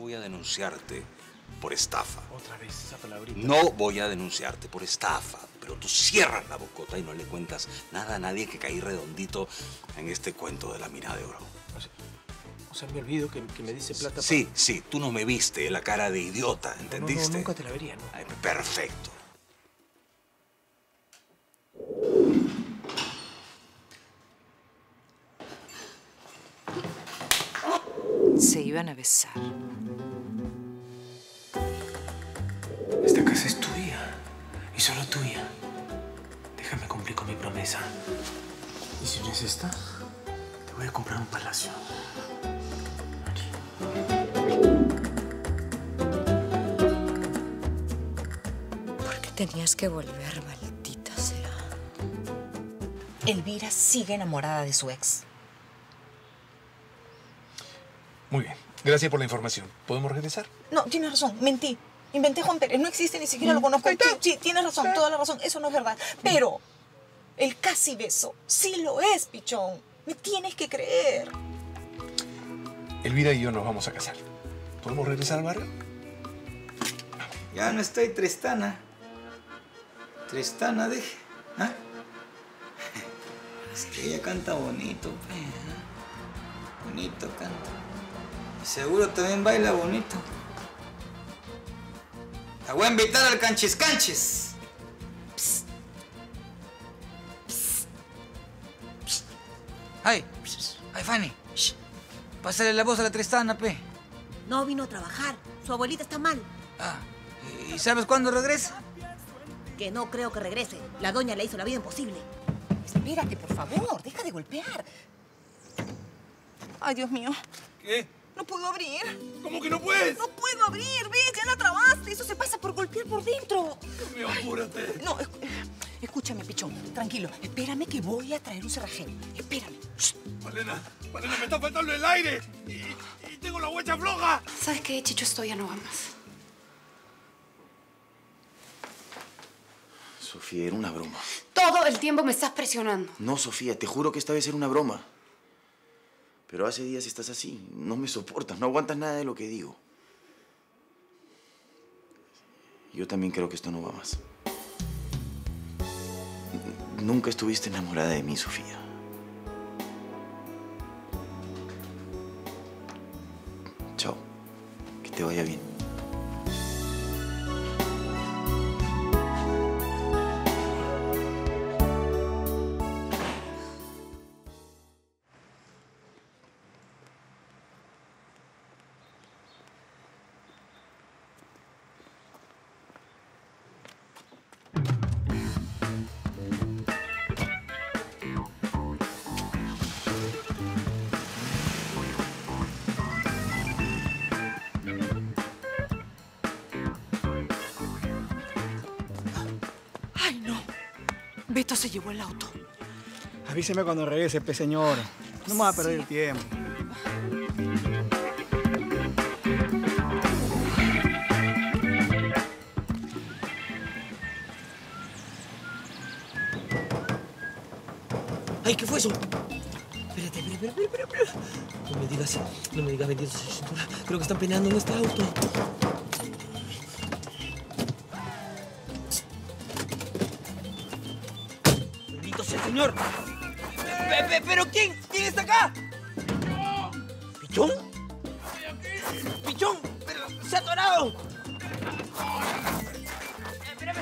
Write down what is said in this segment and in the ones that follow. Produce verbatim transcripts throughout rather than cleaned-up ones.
voy a denunciarte por estafa. Otra vez esa palabrita. No voy a denunciarte por estafa, pero tú cierras la bocota y no le cuentas nada a nadie que caí redondito en este cuento de la mina de oro. O sea, o sea me olvido que, que me dice plata. Sí, para... sí, tú no me viste la cara de idiota, ¿entendiste? No, no, nunca te la vería, ¿no? Ay, perfecto. Se iban a besar. Esta casa es tuya. Y solo tuya. Déjame cumplir con mi promesa. Y si no es esta, te voy a comprar un palacio. ¿Por qué tenías que volver, maldita sea? Elvira sigue enamorada de su ex. Muy bien. Gracias por la información. ¿Podemos regresar? No, tienes razón. Mentí. Inventé Juan Pérez. No existe, ni siquiera lo conozco. Sí, sí, tienes razón. Toda la razón. Eso no es verdad. Pero el casi beso sí lo es, pichón. Me tienes que creer. Elvira y yo nos vamos a casar. ¿Podemos regresar al barrio? Ya no estoy Tristana. Tristana, deje. ¿Ah? Es que ella canta bonito, pe. ¿eh? Bonito canta. Seguro también baila bonito. La voy a invitar al canchis canchis. Psst. Psst. Psst. Ay, ay, Fanny. Shh. Pásale la voz a la Tristana, pe. No vino a trabajar. Su abuelita está mal. Ah, ¿y sabes cuándo regresa? Que no creo que regrese. La doña le hizo la vida imposible. Espérate, por favor. Deja de golpear. Ay, Dios mío. ¿Qué? No puedo abrir. ¿Cómo que no puedes? No puedo abrir. Ves, ya la trabaste. Eso se pasa por golpear por dentro. Mío, apúrate. No, es- escúchame, pichón. Tranquilo. Espérame que voy a traer un cerrajero. Espérame. Shh. Malena, Malena, me está faltando el aire. Y, y tengo la huecha floja. ¿Sabes qué, Chicho? Esto ya no va más. Sofía, era una broma. Todo el tiempo me estás presionando. No, Sofía, te juro que esta vez era una broma. Pero hace días estás así. No me soportas, no aguantas nada de lo que digo. Yo también creo que esto no va más. Nunca estuviste enamorada de mí, Sofía. Chao. Que te vaya bien. Ay, no. Beto se llevó el auto. Avíseme cuando regrese, pe señora. No me va a perder el tiempo. Ay, ¿qué fue eso? Espérate, espérate, espérate, espérate. No me digas, no me digas, bendito sea cintura. Creo que están peleando en este auto. Bendito sea el Señor. Pe- pe- ¿Pero quién? ¿Quién está acá? ¿Pichón? ¡Pichón! ¡Pero se ha atorado! Espérame.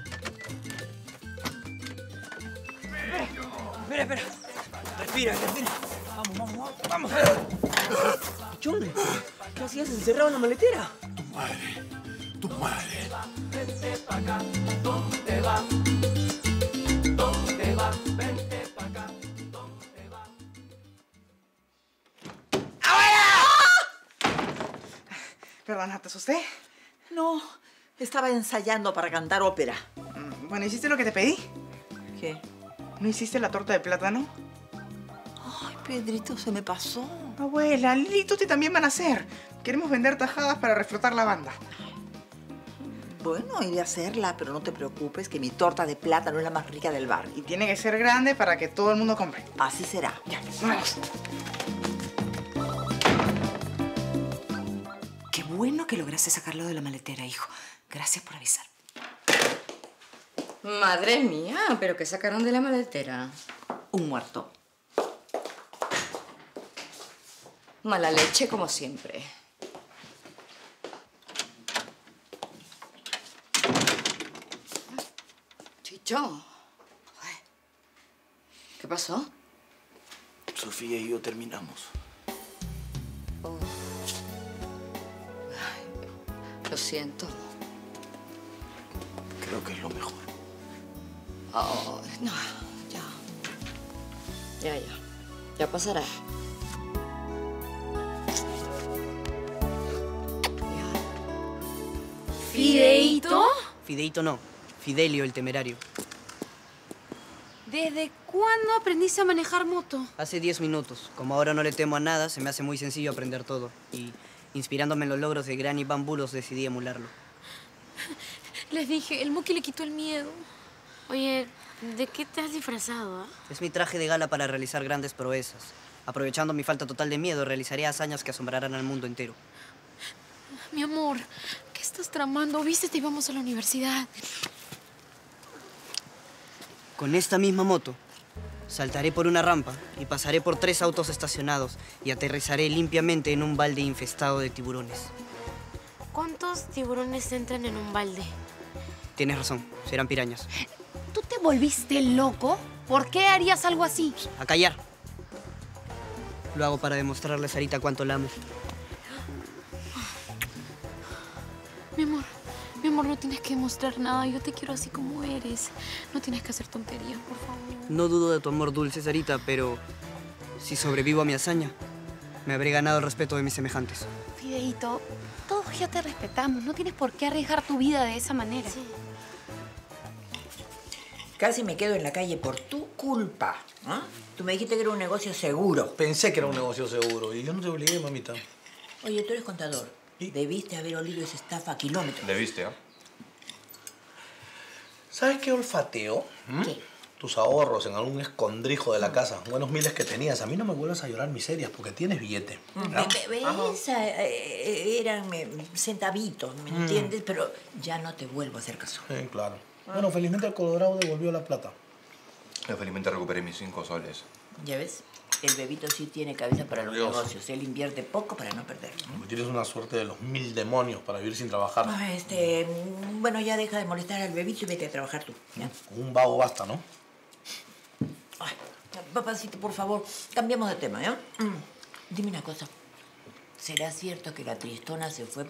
Espera, espera. Respira, respira. Vamos, vamos, vamos. Vamos. Pichón, ¿qué hacías encerrado en la maletera? Tu madre, tu madre. Vente pa' acá, ¿dónde va? ¿Dónde va? Vente pa' acá, ¿dónde va? Perdona, ¿te asusté? No, estaba ensayando para cantar ópera. Mm, Bueno, ¿hiciste lo que te pedí? ¿Qué? ¿No hiciste la torta de plátano? Ay, Pedrito, se me pasó. Abuela, Lili y Tuti también van a hacer. Queremos vender tajadas para reflotar la banda. Bueno, iré a hacerla, pero no te preocupes que mi torta de plátano es la más rica del barrio. Y tiene que ser grande para que todo el mundo compre. Así será. Ya, vamos. Qué bueno que lograste sacarlo de la maletera, hijo. Gracias por avisar. Madre mía, ¿pero qué sacaron de la maletera? Un muerto. Mala leche, como siempre. Chicho. ¿Qué pasó? Sofía y yo terminamos. Oh. Ay, lo siento. Creo que es lo mejor. Oh, no, ya. Ya, ya. Ya pasará. ¿Fideíto? Fideíto no. Fidelio, el temerario. ¿Desde cuándo aprendiste a manejar moto? Hace diez minutos. Como ahora no le temo a nada, se me hace muy sencillo aprender todo. Y inspirándome en los logros de Granny Bambulos, decidí emularlo. Les dije, el Muki le quitó el miedo. Oye, ¿de qué te has disfrazado? ¿Eh? Es mi traje de gala para realizar grandes proezas. Aprovechando mi falta total de miedo, realizaré hazañas que asombrarán al mundo entero. Mi amor, ¿qué estás tramando? ¿Viste que íbamos a la universidad? Con esta misma moto, saltaré por una rampa y pasaré por tres autos estacionados y aterrizaré limpiamente en un balde infestado de tiburones. ¿Cuántos tiburones entran en un balde? Tienes razón, serán pirañas. ¿Tú te volviste loco? ¿Por qué harías algo así? A callar. Lo hago para demostrarle a Sarita cuánto la amo. Mi amor, mi amor, no tienes que demostrar nada. Yo te quiero así como eres. No tienes que hacer tonterías, por favor. No dudo de tu amor dulce, Sarita, pero si sobrevivo a mi hazaña, me habré ganado el respeto de mis semejantes. Fideíto, todos ya te respetamos. No tienes por qué arriesgar tu vida de esa manera. Sí. Casi me quedo en la calle por tu culpa. ¿Ah? Tú me dijiste que era un negocio seguro. Pensé que era un negocio seguro y yo no te obligué, mamita. Oye, tú eres contador. ¿Y? Debiste haber olido esa estafa a kilómetros. Debiste, ¿ah? ¿eh? ¿Sabes qué olfateo? ¿Mm? ¿Qué? Tus ahorros en algún escondrijo de la casa. Buenos miles que tenías. A mí no me vuelvas a llorar miserias porque tienes billete. ¿No? Esa, eh, eran eh, centavitos, ¿me mm. entiendes? Pero ya no te vuelvo a hacer caso. Sí, claro. Ah. Bueno, felizmente el Colorado devolvió la plata. Yo felizmente recuperé mis cinco soles. ¿Ya ves? El bebito sí tiene cabeza para los Dios. negocios. Él invierte poco para no perder. ¿No? Tienes una suerte de los mil demonios para vivir sin trabajar. Ah, este, bueno, ya deja de molestar al bebito y vete a trabajar tú. ¿Ya? Un vago basta, ¿no? Ay, papacito, por favor, cambiamos de tema, ¿ya? Mm. Dime una cosa. ¿Será cierto que la Tristona se fue